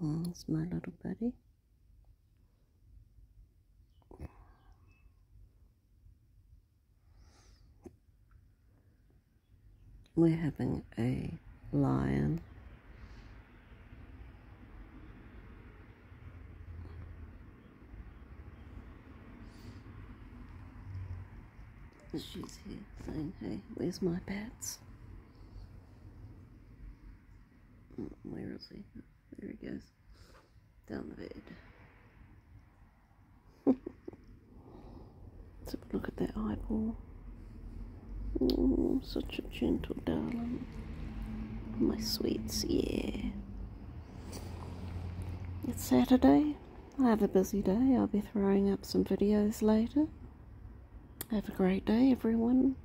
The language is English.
It's my little buddy. We're having a lion. She's here saying, hey, where's my pets? Where is he? There he goes. Down the bed. Let's have a look at that eyeball. Oh, such a gentle darling. My sweets, yeah. It's Saturday. I have a busy day. I'll be throwing up some videos later. Have a great day, everyone.